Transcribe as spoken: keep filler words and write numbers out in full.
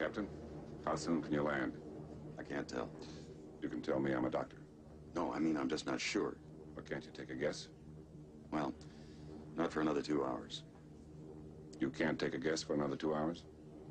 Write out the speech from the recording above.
Captain, how soon can you land? I can't tell. You can tell me I'm a doctor. No, I mean, I'm just not sure. But can't you take a guess? Well, not for another two hours. You can't take a guess for another two hours?